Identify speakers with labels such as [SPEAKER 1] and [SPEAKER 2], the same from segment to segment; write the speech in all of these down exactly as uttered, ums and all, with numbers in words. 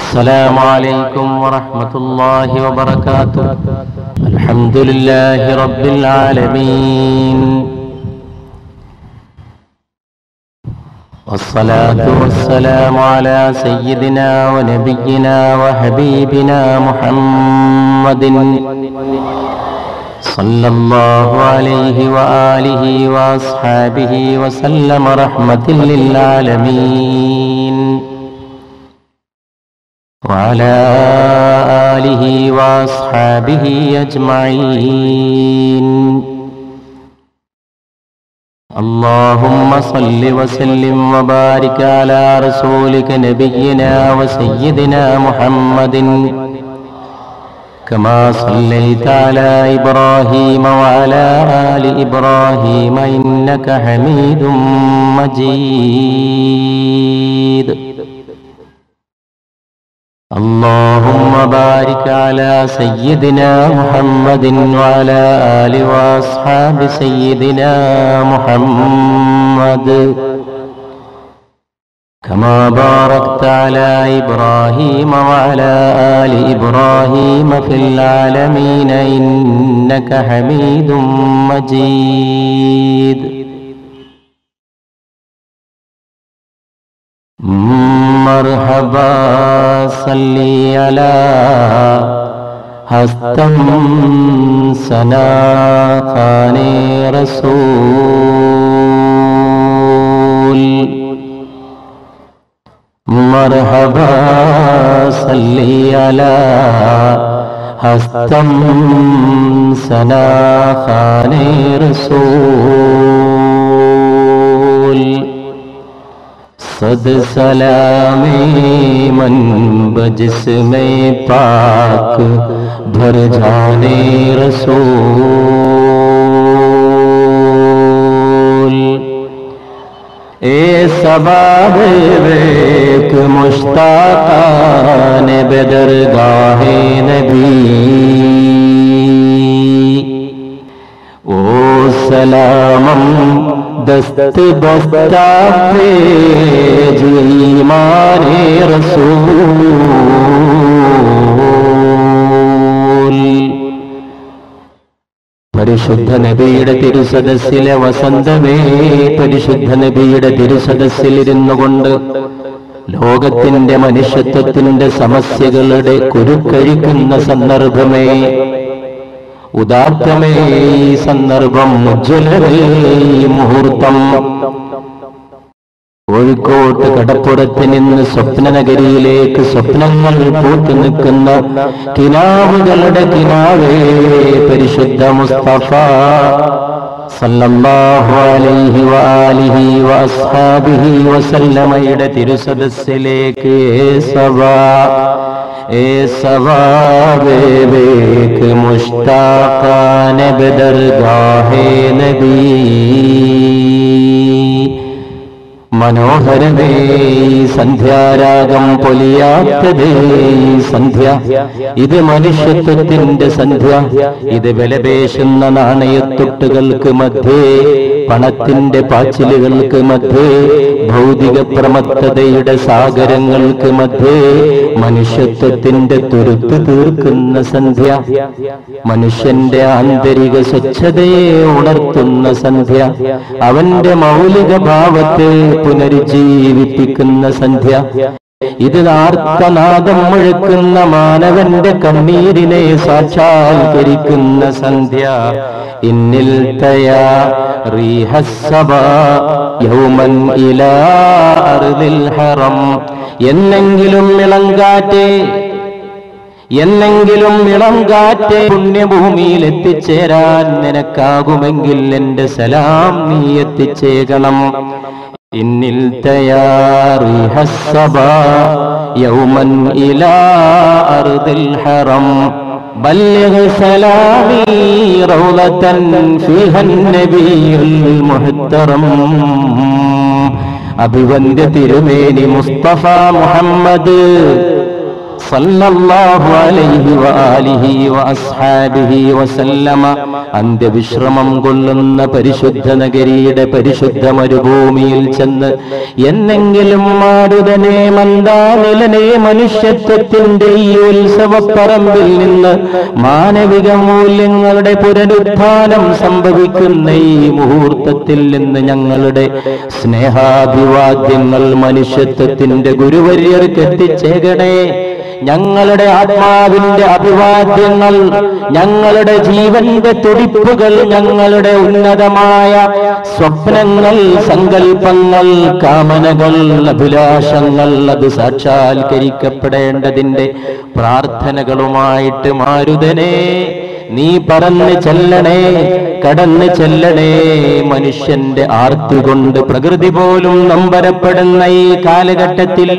[SPEAKER 1] السلام عليكم ورحمة الله وبركاته. الحمد لله رب العالمين، والصلاة والسلام على سيدنا ونبينا وحبيبنا محمد صلى الله عليه وآله وأصحابه وسلم رحمة للعالمين، وعلى آله وأصحابه أجمعين. اللهم صل وسلم وبارك على رسولك نبينا وسيدنا محمد كما صليت على إبراهيم وعلى آل إبراهيم إنك حميد مجيد. اللهم بارك على سيدنا محمد وعلى آل وأصحاب سيدنا محمد كما باركت على إبراهيم وعلى آل إبراهيم في العالمين إنك حميد مجيد. مرحبا صلي على هستم سنا خان رسول. مرحبا صلي على هستم سنا خان رسول. صد سلامی من بجسمِ پاک بھر جانے رسول. اے سباب بیک مشتاقان بدرگاہ نبی، او سلامم دست بستہ پیج ایمان رسول. പരിശുദ്ധ നബിയുടെ തിരുസദസ്സിലെ വസന്തമേ, പരിശുദ്ധ നബിയുടെ തിരുസദസ്സിൽ ഇരുന്നു കൊണ്ട് ലോകത്തിന്റെ മനുഷ്യത്വത്തിന്റെ സമസ്യകളുടെ കുരുക്കഴിക്കുന്ന സന്ദർഭമേ, ഉദാത്തമേ ഈ സന്ദർഭം, ഉജ്ജ്വലമേ ഈ മുഹൂർത്തം. കോഴിക്കോട്ട് കടപ്പുറത്ത് നിന്ന് സ്വപ്നനഗരിയിലേക്ക് സ്വപ്നങ്ങൾ പൂത്തു നിൽക്കുന്ന കിനാവുകളുടെ കിനാവേ, പരിശുദ്ധ മുസ്തഫ സല്ലല്ലാഹു അലൈഹി വആലിഹി വഅസ്ഹാബിഹി വസല്ലമയുടെ തിരുസദസ്സിലേക്ക് സവാ ए सवाबे बेक मुश्ताकान बदरगाहे नबी. മനോഹരമേ സന്ധ്യാരാഗം പൊലിയാത്തതേ സന്ധ്യ, ഇത് മനുഷ്യത്വത്തിന്റെ സന്ധ്യ. ഇത് വിലപേശുന്ന നാണയത്തൊട്ടുകൾക്ക് മധ്യേ, പണത്തിന്റെ പാച്ചിലുകൾക്ക് മധ്യേ, ഭൗതിക പ്രമത്തതയുടെ സാഗരങ്ങൾക്ക് മധ്യേ മനുഷ്യത്വത്തിന്റെ തുരുത്ത് തീർക്കുന്ന സന്ധ്യ, മനുഷ്യന്റെ ആന്തരിക സ്വച്ഛതയെ ഉണർത്തുന്ന സന്ധ്യ, അവന്റെ മൗലിക ഭാവത്തെ പുനരുജ്ജീവിപ്പിക്കുന്ന സന്ധ്യ. ഇത് ആർത്തനാദം മുഴക്കുന്ന മാനവന്റെ കണ്ണീരിനെ സാക്ഷാത്കരിക്കുന്ന സന്ധ്യ. ഇന്നിൽ തയാ റീഹസ്സബാ യൗമൻ ഇലാ അർദിൽ ഹറം. എന്നെങ്കിലും ഇളങ്കാറ്റേ, എന്നെങ്കിലും ഇളം കാറ്റ് പുണ്യഭൂമിയിൽ എത്തിച്ചേരാൻ നിനക്കാകുമെങ്കിൽ എന്റെ സലാം നീ എത്തിച്ചേകണം. ഇന്നിൽ തയാറി ഹസ്സബാ യൗമൻ ഇലാ അർദിൽ ഹറം. ബല്ലിഗ് സലാമി റൗളതൻ ഫീഹൻ നബിയുൽ മുഹ്തറം. അഭിവന്ദ്യ തിരുമേനി മുസ്തഫ മുഹമ്മദ് സല്ലല്ലാഹു അലൈഹി വആലിഹി വഅസ്ഹാബിഹി വസല്ലമ അന്ത്യവിശ്രമം കൊള്ളുന്ന പരിശുദ്ധ നഗരിയുടെ പരിശുദ്ധ മരുഭൂമിയിൽ ചെന്ന് എന്നെങ്കിലും മാരുതനെ മന്ദാനിലനെ മനുഷ്യത്വത്തിന്റെ ഈ ഉത്സവപ്പറമ്പിൽ നിന്ന് മാനവിക മൂല്യങ്ങളുടെ പുനരുത്ഥാനം സംഭവിക്കുന്ന ഈ മുഹൂർത്തത്തിൽ നിന്ന് ഞങ്ങളുടെ സ്നേഹാഭിവാദ്യങ്ങൾ മനുഷ്യത്വത്തിന്റെ ഗുരുവര്യർക്ക് എത്തിച്ചേകണേ. ഞങ്ങളുടെ ആത്മാവിന്റെ അഭിവാദ്യങ്ങൾ, ഞങ്ങളുടെ ജീവന്റെ തുടിപ്പുകൾ, ഞങ്ങളുടെ ഉന്നതമായ സ്വപ്നങ്ങൾ, സങ്കല്പങ്ങൾ, കാമനകൾ, അഭിലാഷങ്ങൾ അത് സാക്ഷാത്കരിക്കപ്പെടേണ്ടതിന്റെ പ്രാർത്ഥനകളുമായിട്ട് മാരുതനെ നീ പറന്ന് ചെല്ലണേ, കടന്ന് ചെല്ലണേ. മനുഷ്യന്റെ ആർത്തി കൊണ്ട് പ്രകൃതി പോലും നമ്പരപ്പെടുന്ന ഈ കാലഘട്ടത്തിൽ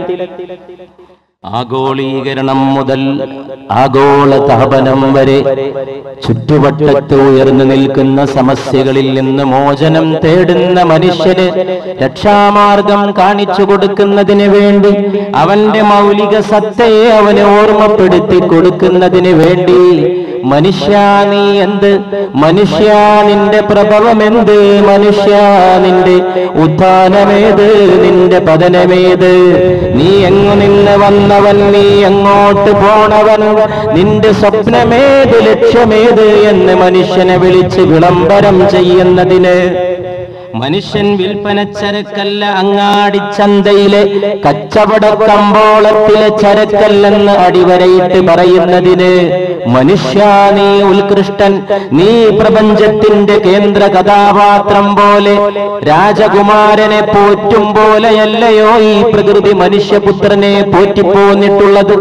[SPEAKER 1] ആഗോളീകരണം മുതൽ ആഗോള താപനം വരെ ചുറ്റുവട്ടത്ത് ഉയർന്നു നിൽക്കുന്ന സമസ്യകളിൽ നിന്ന് മോചനം തേടുന്ന മനുഷ്യന് രക്ഷാമാർഗം കാണിച്ചു കൊടുക്കുന്നതിന് വേണ്ടി, അവന്റെ മൗലിക സത്തയെ അവനെ ഓർമ്മപ്പെടുത്തി കൊടുക്കുന്നതിന് വേണ്ടി, മനുഷ്യ നീ എന്ത്, മനുഷ്യ നിന്റെ പ്രഭവമെന്ത്, മനുഷ്യ നിന്റെ ഉത്ഥാനമേത്, നിന്റെ പതനമേത്, നീ എങ്ങു നിന്ന് വന്നവൻ, നീ എങ്ങോട്ട് പോണവൻ, നിന്റെ സ്വപ്നമേത്, ലക്ഷ്യമേത് എന്ന് മനുഷ്യനെ വിളിച്ച് വിളംബരം ചെയ്യുന്നതിന്, മനുഷ്യൻ വിൽപ്പന ചരക്കല്ല അങ്ങാടിച്ചന്തയിലെ കച്ചവട കമ്പോളത്തിലെ ചരക്കല്ലെന്ന് അടിവരയിട്ട് പറയുന്നതിന്, മനുഷ്യ നീ ഉത്കൃഷ്ടൻ, നീ പ്രപഞ്ചത്തിന്റെ കേന്ദ്ര കഥാപാത്രം പോലെ, രാജകുമാരനെ പോറ്റും പോലെയല്ലയോ ഈ പ്രകൃതി മനുഷ്യപുത്രനെ പോറ്റിപ്പോന്നിട്ടുള്ളത്.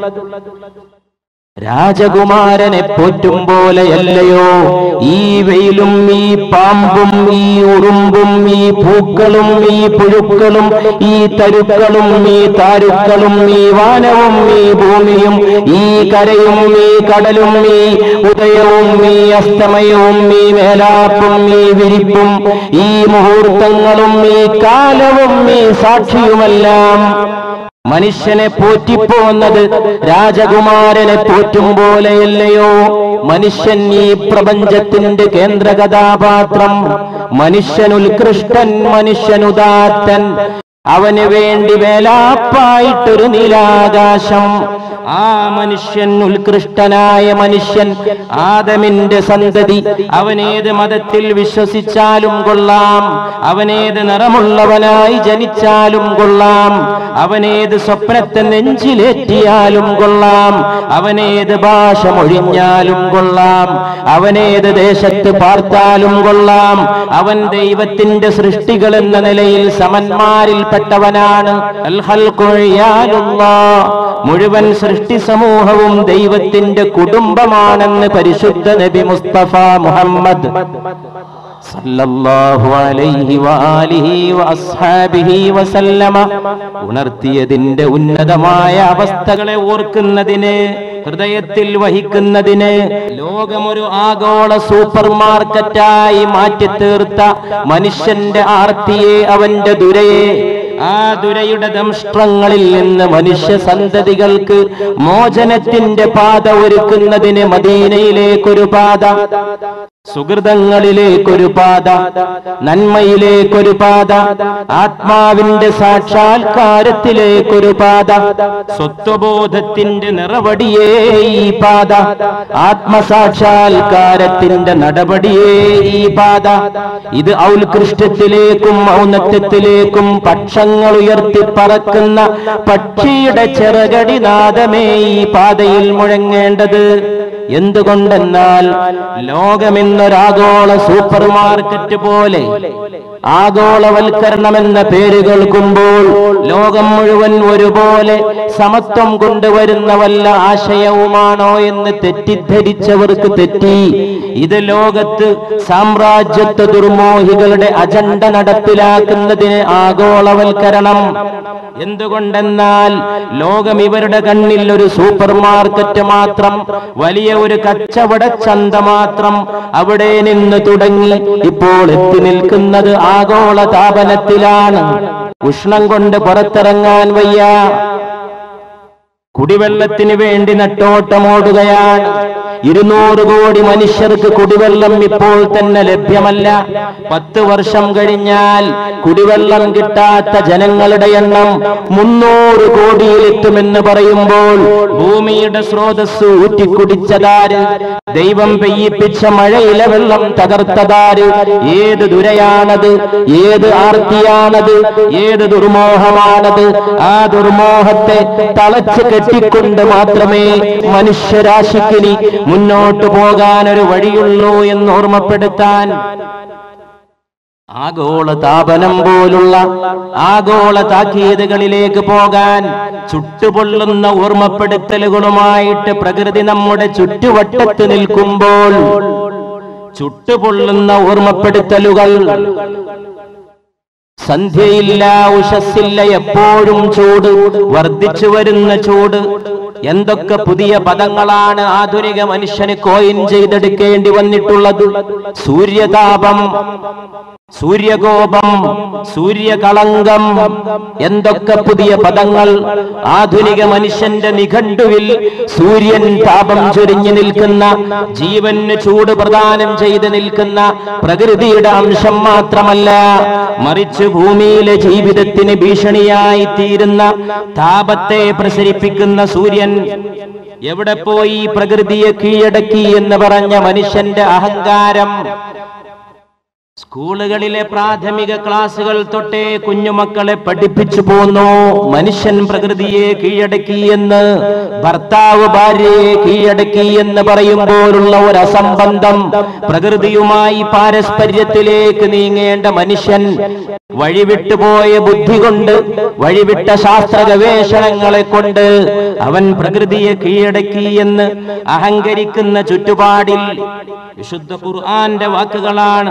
[SPEAKER 1] രാജകുമാരനെ പോറ്റും പോലെയല്ലയോ ഈ വെയിലും ഈ പാമ്പും ഈ ഉറുമ്പും ഈ പൂക്കളും ഈ പുഴുക്കളും ഈ തരുക്കളും ഈ താരുക്കളും ഈ വാനവും ഈ ഭൂമിയും ഈ കരയും ഈ കടലും ഈ ഉദയവും ഈ അസ്തമയവും ഈ മേലാപ്പും ഈ വിരിപ്പും ഈ മുഹൂർത്തങ്ങളും ഈ കാലവും ഈ സാക്ഷിയുമെല്ലാം മനുഷ്യനെ പോറ്റിപ്പോന്നത് രാജകുമാരനെ പോറ്റും പോലെയല്ലയോ? മനുഷ്യൻ ഈ പ്രപഞ്ചത്തിന്റെ കേന്ദ്ര കഥാപാത്രം, മനുഷ്യൻ ഉത്കൃഷ്ടൻ, മനുഷ്യനുദാത്തൻ, അവന് വേണ്ടി വേലാപ്പായിട്ടൊരു നീലാകാശം. ആ മനുഷ്യൻ ഉത്കൃഷ്ടനായ മനുഷ്യൻ, ആദമിന്റെ സന്തതി, അവനേത് മതത്തിൽ വിശ്വസിച്ചാലും കൊള്ളാം, അവനേത് നിറമുള്ളവനായി ജനിച്ചാലും കൊള്ളാം, അവനേത് സ്വപ്നത്തെ നെഞ്ചിലേറ്റിയാലും കൊള്ളാം, അവനേത് ഭാഷ മൊഴിഞ്ഞാലും കൊള്ളാം, അവനേത് ദേശത്ത് പാർത്താലും കൊള്ളാം, അവൻ ദൈവത്തിന്റെ സൃഷ്ടികൾ എന്ന നിലയിൽ സമന്മാരിൽപ്പെട്ടവനാണ്. അൽ ഖൽഖു ഇയാലുല്ലാഹ്, മുഴുവൻ സൃഷ്ടി സമൂഹവും ദൈവത്തിന്റെ കുടുംബമാണെന്ന് പരിശുദ്ധ നബി മുസ്തഫ മുഹമ്മദ് സല്ലല്ലാഹു അലൈഹി വആലിഹി വഅസ്ഹാബിഹി വസല്ലമ ഉണർത്തിയതിന്റെ ഉന്നതമായ അവസ്ഥകളെ ഓർക്കുന്നതിന്, ഹൃദയത്തിൽ വഹിക്കുന്നതിന്, ലോകമൊരു ആഗോള സൂപ്പർ മാർക്കറ്റായി മാറ്റിത്തീർത്ത മനുഷ്യന്റെ ആർത്തിയെ, അവന്റെ ദുരയെ, ആ ദുരയുടെ ദംഷ്ട്രങ്ങളിൽ നിന്ന് മനുഷ്യ സന്തതികൾക്ക് മോചനത്തിന്റെ പാത ഒരുക്കുന്നതിന് മദീനയിലേക്കൊരു പാത, സുഹൃതങ്ങളിലേക്കൊരു പാത, നന്മയിലേക്കൊരു പാത, ആത്മാവിന്റെ സാക്ഷാത്കാരത്തിലേക്കൊരു പാത, സ്വത്വബോധത്തിന്റെ നിറവടിയേ ഈ പാത, ആത്മസാക്ഷാത്കാരത്തിന്റെ നടപടിയേ ഈ പാത. ഇത് ഔത്കൃഷ്ടത്തിലേക്കും ഔന്നത്യത്തിലേക്കും പക്ഷങ്ങൾ ഉയർത്തി പറക്കുന്ന പക്ഷിയുടെ ചെറുകടി നാദമേ ഈ പാതയിൽ മുഴങ്ങേണ്ടത്. എന്തുകൊണ്ടെന്നാൽ ലോകമെന്നൊരാഗോള സൂപ്പർ മാർക്കറ്റ് പോലെ ആഗോളവൽക്കരണമെന്ന പേര് കേൾക്കുമ്പോൾ ലോകം മുഴുവൻ ഒരുപോലെ സമത്വം കൊണ്ടുവരുന്ന വല്ല ആശയവുമാണോ എന്ന് തെറ്റിദ്ധരിച്ചവർക്ക് തെറ്റി. ഇത് ലോകത്ത് സാമ്രാജ്യത്വ ദുർമോഹികളുടെ അജണ്ട നടപ്പിലാക്കുന്നതിന് ആഗോളവൽക്കരണം. എന്തുകൊണ്ടെന്നാൽ ലോകം ഇവരുടെ കണ്ണിൽ ഒരു സൂപ്പർ മാർക്കറ്റ് മാത്രം, വലിയ ഒരു കച്ചവട ചന്ത മാത്രം. അവിടെ നിന്ന് തുടങ്ങി ഇപ്പോൾ എത്തി നിൽക്കുന്നത് ആഗോള താപനത്തിലാണ്. ഉഷ്ണം കൊണ്ട് പുറത്തിറങ്ങാൻ വയ്യ, കുടിവെള്ളത്തിന് വേണ്ടി നെട്ടോട്ടമോടുകയാണ്. ഇരുന്നൂറ് കോടി മനുഷ്യർക്ക് കുടിവെള്ളം ഇപ്പോൾ തന്നെ ലഭ്യമല്ല. പത്ത് വർഷം കഴിഞ്ഞാൽ കുടിവെള്ളം കിട്ടാത്ത ജനങ്ങളുടെ എണ്ണം മുന്നൂറ് കോടിയിലെത്തുമെന്ന് പറയുമ്പോൾ ഭൂമിയുടെ സ്രോതസ് ഊറ്റിക്കുടിച്ചതാര്? ദൈവം പെയ്യിപ്പിച്ച മഴയിലെ വെള്ളം തകർത്തതാര്? ഏത് ദുരയാണത്? ഏത് ആർത്തിയാണത്? ഏത് ദുർമോഹമാണത്? ആ ദുർമോഹത്തെ തളച്ച് കെട്ടിക്കൊണ്ട് മാത്രമേ മനുഷ്യരാശിക്കിനി മുന്നോട്ടു പോകാൻ ഒരു വഴിയുള്ളൂ എന്ന് ഓർമ്മപ്പെടുത്താൻ ആഗോള താപനം പോലുള്ള ആഗോള താക്കീതുകളിലേക്ക് പോകാൻ ചുട്ടുപൊള്ളുന്ന ഓർമ്മപ്പെടുത്തലുകളുമായിട്ട് പ്രകൃതി നമ്മുടെ ചുറ്റുവട്ടത്ത് നിൽക്കുമ്പോൾ ചുട്ടുപൊള്ളുന്ന ഓർമ്മപ്പെടുത്തലുകൾ, സന്ധ്യയില്ല, ഉഷസ്സില്ല, എപ്പോഴും ചൂട്, വർദ്ധിച്ചു വരുന്ന ചൂട്. എന്തൊക്കെ പുതിയ പദങ്ങളാണ് ആധുനിക മനുഷ്യന് കോയിൻ ചെയ്തെടുക്കേണ്ടി വന്നിട്ടുള്ളത്. സൂര്യതാപം, സൂര്യകോപം, സൂര്യകളങ്കം, എന്തൊക്കെ പുതിയ പദങ്ങൾ. ആധുനിക മനുഷ്യന്റെ നിഘണ്ടുവിൽ സൂര്യൻ താപം ചൊരിഞ്ഞു നിൽക്കുന്ന, ജീവന് ചൂട് പ്രദാനം ചെയ്ത് നിൽക്കുന്ന പ്രകൃതിയുടെ അംശം മാത്രമല്ല, മറിച്ച് ഭൂമിയിലെ ജീവിതത്തിന് ഭീഷണിയായി തീരുന്ന താപത്തെ പ്രസരിപ്പിക്കുന്ന സൂര്യൻ എവിടെ പോയി? പ്രകൃതിയെ കീഴടക്കി എന്ന് പറഞ്ഞ മനുഷ്യന്റെ അഹങ്കാരം. സ്കൂളുകളിലെ പ്രാഥമിക ക്ലാസുകൾ തൊട്ടേ കുഞ്ഞുമക്കളെ പഠിപ്പിച്ചു പോന്നു മനുഷ്യൻ പ്രകൃതിയെ കീഴടക്കി എന്ന്. ഭർത്താവ് ഭാര്യയെ കീഴടക്കി എന്ന് പറയുമ്പോഴുള്ള ഒരു അസംബന്ധം. പ്രകൃതിയുമായി പാരസ്പര്യത്തിലേക്ക് നീങ്ങേണ്ട മനുഷ്യൻ വഴിവിട്ടുപോയ ബുദ്ധി കൊണ്ട്, വഴിവിട്ട ശാസ്ത്ര ഗവേഷണങ്ങളെ കൊണ്ട് അവൻ പ്രകൃതിയെ കീഴടക്കി എന്ന് അഹങ്കരിക്കുന്ന ചുറ്റുപാടിൽ വിശുദ്ധ ഖുർആന്റെ വാക്കുകളാണ്.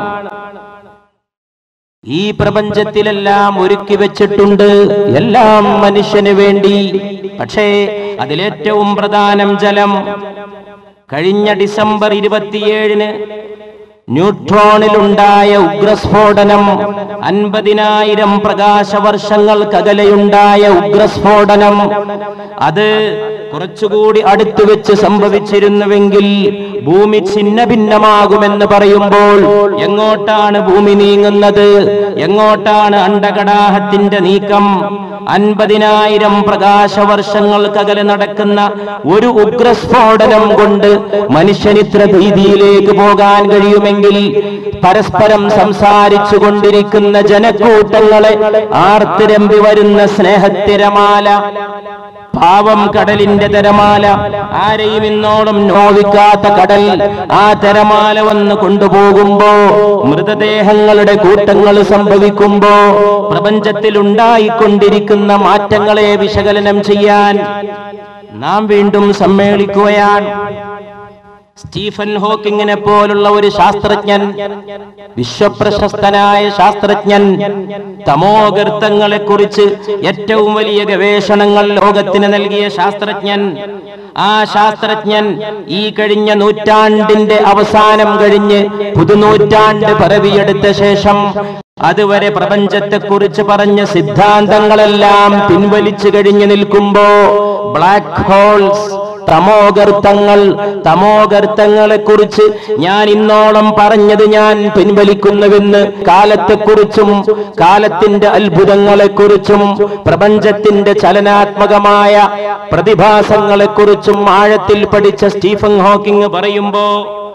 [SPEAKER 1] ഈ പ്രപഞ്ചത്തിലെല്ലാം ഒരുക്കി വെച്ചിട്ടുണ്ട്, എല്ലാം മനുഷ്യന് വേണ്ടി. പക്ഷേ അതിലേറ്റവും പ്രധാനം ജലം. കഴിഞ്ഞ ഡിസംബർ ഇരുപത്തിയേഴിന് ന്യൂട്രോണിലുണ്ടായ ഉഗ്രസ്ഫോടനം, അൻപതിനായിരം പ്രകാശവർഷങ്ങൾക്കകലെയുണ്ടായ ഉഗ്രസ്ഫോടനം, അത് കുറച്ചുകൂടി അടുത്തു വെച്ച് സംഭവിച്ചിരുന്നുവെങ്കിൽ ഭൂമി ഛിന്ന ഭിന്നമാകുമെന്ന് പറയുമ്പോൾ എങ്ങോട്ടാണ് ഭൂമി നീങ്ങുന്നത്? എങ്ങോട്ടാണ് അണ്ഡകടാഹത്തിന്റെ നീക്കം? അൻപതിനായിരം പ്രകാശവർഷങ്ങൾക്കകലെ നടക്കുന്ന ഒരു ഉഗ്രസ്ഫോടനം കൊണ്ട് മനുഷ്യനിത്ര ഭീതിയിലേക്ക് പോകാൻ കഴിയുമെങ്കിൽ പരസ്പരം സംസാരിച്ചു കൊണ്ടിരിക്കുന്ന ജനക്കൂട്ടങ്ങളെ ആർത്തിരമ്പി വരുന്ന സ്നേഹത്തിരമാല, പാവം കടലിന്റെ തിരമാല, ആരെയും ഇന്നോളം നോവിക്കാത്ത കടൽ, ആ തിരമാല വന്ന് കൊണ്ടുപോകുമ്പോ, മൃതദേഹങ്ങളുടെ കൂട്ടങ്ങൾ സംഭവിക്കുമ്പോ, പ്രപഞ്ചത്തിൽ ഉണ്ടായിക്കൊണ്ടിരിക്കുന്ന മാറ്റങ്ങളെ വിശകലനം ചെയ്യാൻ നാം വീണ്ടും സമ്മേളിക്കുകയാണ്. സ്റ്റീഫൻ ഹോക്കിങ്ങിനെ പോലുള്ള ഒരു ശാസ്ത്രജ്ഞൻ, വിശ്വപ്രശസ്തനായ ശാസ്ത്രജ്ഞൻ, തമോഗർത്തങ്ങളെ കുറിച്ച് ഏറ്റവും വലിയ ഗവേഷണങ്ങൾ ലോകത്തിന് നൽകിയ ശാസ്ത്രജ്ഞൻ. ആ ശാസ്ത്രജ്ഞൻ ഈ കഴിഞ്ഞ നൂറ്റാണ്ടിന്റെ അവസാനം കഴിഞ്ഞ് പുതുനൂറ്റാണ്ട് പിറവിയെടുത്ത ശേഷം അതുവരെ പ്രപഞ്ചത്തെക്കുറിച്ച് പറഞ്ഞ സിദ്ധാന്തങ്ങളെല്ലാം പിൻവലിച്ചു കഴിഞ്ഞു നിൽക്കുമ്പോ ബ്ലാക്ക് ഹോൾസ്, തമോഗർത്തങ്ങൾ, തമോഗർത്തങ്ങളെ കുറിച്ച് ഞാൻ ഇന്നോളം പറഞ്ഞത് ഞാൻ പിൻവലിക്കുന്നുവെന്ന് കാലത്തെക്കുറിച്ചും കാലത്തിന്റെ അത്ഭുതങ്ങളെക്കുറിച്ചും പ്രപഞ്ചത്തിന്റെ ചലനാത്മകമായ പ്രതിഭാസങ്ങളെക്കുറിച്ചും ആഴത്തിൽ പഠിച്ച സ്റ്റീഫൻ ഹോക്കിംഗ് പറയുമ്പോ,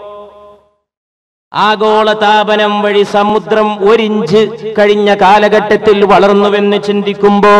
[SPEAKER 1] ആഗോളതാപനം വഴി സമുദ്രം ഒരിഞ്ച് കഴിഞ്ഞ കാലഘട്ടത്തിൽ വളർന്നുവെന്ന് ചിന്തിക്കുമ്പോ,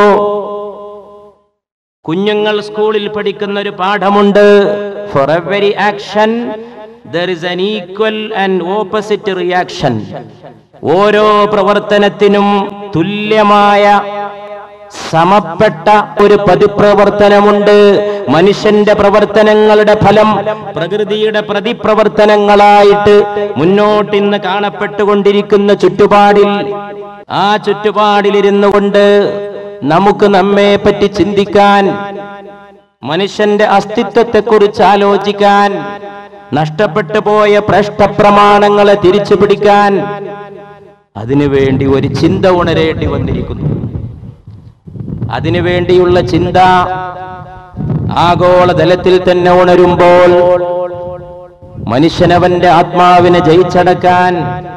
[SPEAKER 1] കുഞ്ഞുങ്ങൾ സ്കൂളിൽ പഠിക്കുന്ന ഒരു പാഠമുണ്ട്, for every action there is an equal and opposite reaction. ഓരോ പ്രവർത്തനത്തിനും തുല്യമായ സമപ്പെട്ട ഒരു പ്രതിപ്രവർത്തനമുണ്ട്. മനുഷ്യന്റെ പ്രവർത്തനങ്ങളുടെ ഫലം പ്രകൃതിയുടെ പ്രതിപ്രവർത്തനങ്ങളായിട്ട് മുന്നോട്ടിന്ന് കാണപ്പെട്ടുകൊണ്ടിരിക്കുന്ന ചുറ്റുപാടിൽ, ആ ചുറ്റുപാടിലിരുന്നു കൊണ്ട് നമുക്ക് നമ്മെ പറ്റി ചിന്തിക്കാൻ, മനുഷ്യന്റെ അസ്തിത്വത്തെക്കുറിച്ച് ആലോചിക്കാൻ, നഷ്ടപ്പെട്ടു പോയ പ്രേഷ്ഠപ്രമാണങ്ങളെ തിരിച്ചു പിടിക്കാൻ, അതിനുവേണ്ടി ഒരു ചിന്ത ഉണരേണ്ടി വന്നിരിക്കുന്നു. അതിനുവേണ്ടിയുള്ള ചിന്ത ആഗോളതലത്തിൽ തന്നെ ഉണരുമ്പോൾ മനുഷ്യനവന്റെ ആത്മാവിനെ ജയിച്ചടക്കാൻ,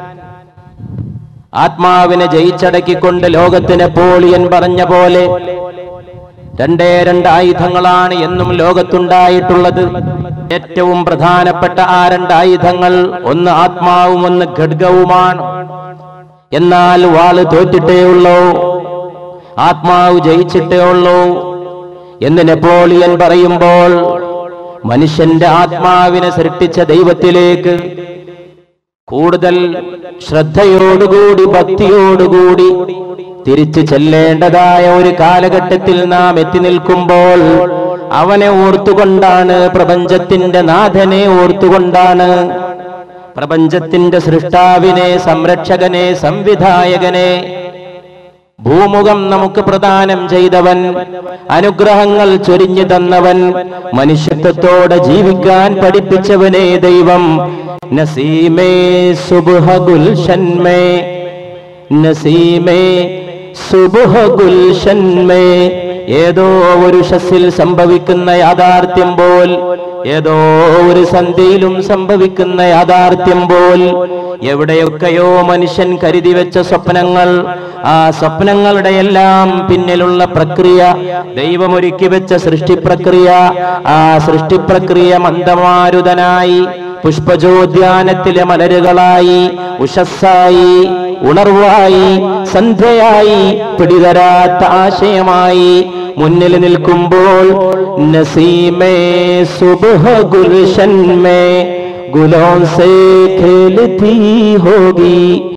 [SPEAKER 1] ആത്മാവിനെ ജയിച്ചടക്കിക്കൊണ്ട് ലോകത്തിന് നെപ്പോളിയൻ പറഞ്ഞ പോലെ രണ്ടേ രണ്ട് ആയുധങ്ങളാണ് എന്നും ലോകത്തുണ്ടായിട്ടുള്ളത്. ഏറ്റവും പ്രധാനപ്പെട്ട ആ രണ്ട് ആയുധങ്ങൾ ഒന്ന് ആത്മാവും ഒന്ന് ഖഡ്ഗവുമാണ്. എന്നാൽ വാള് തോറ്റിട്ടേ ഉള്ളൂ, ആത്മാവ് ജയിച്ചിട്ടേ ഉള്ളൂ എന്ന് നെപ്പോളിയൻ പറയുമ്പോൾ മനുഷ്യന്റെ ആത്മാവിനെ സൃഷ്ടിച്ച ദൈവത്തിലേക്ക് കൂടുതൽ ശ്രദ്ധയോടുകൂടി ഭക്തിയോടുകൂടി തിരിച്ചു ചെല്ലേണ്ടതായ ഒരു കാലഘട്ടത്തിൽ നാം എത്തി നിൽക്കുമ്പോൾ അവനെ ഓർത്തുകൊണ്ടാണ്, പ്രപഞ്ചത്തിന്റെ നാഥനെ ഓർത്തുകൊണ്ടാണ്, പ്രപഞ്ചത്തിന്റെ സൃഷ്ടാവിനെ, സംരക്ഷകനെ, സംവിധായകനെ, ഭൂമുഖം നമുക്ക് പ്രദാനം ചെയ്തവൻ, അനുഗ്രഹങ്ങൾ ചൊരിഞ്ഞു തന്നവൻ, മനുഷ്യത്വത്തോടെ ജീവിക്കാൻ പഠിപ്പിച്ചവനെ ദൈവം. നസീമേ സുബ്ഹ ഗുൽഷൻ മേ, നസീമേ സുബ്ഹ ഗുൽഷൻ മേ, ഏതോ ഒരു ഷസ്സിൽ സംഭവിക്കുന്ന യാഥാർത്ഥ്യം പോൽ, ഏതോ ഒരു സന്ധ്യയിലും സംഭവിക്കുന്ന യാഥാർത്ഥ്യം പോൽ, എവിടെയൊക്കെയോ മനുഷ്യൻ കരുതി വെച്ച സ്വപ്നങ്ങൾ, ആ സ്വപ്നങ്ങളുടെ എല്ലാം പിന്നിലുള്ള പ്രക്രിയ, ദൈവമൊരുക്കി വെച്ച സൃഷ്ടിപ്രക്രിയ, ആ സൃഷ്ടിപ്രക്രിയ മന്ദമാരുതനായി പുഷ്പജോദ്യാനത്തിലെ മലരുകളായി, ഉഷസ്സായി, ഉണർവായി, സന്ധ്യയായി, പിടിതരാത്ത ആശയമായി മുന്നിൽ നിൽക്കുമ്പോൾ നസീമേ സുബ്ഹ ഗുൽഷൻ മേ ഗുലോं से खेलती होगी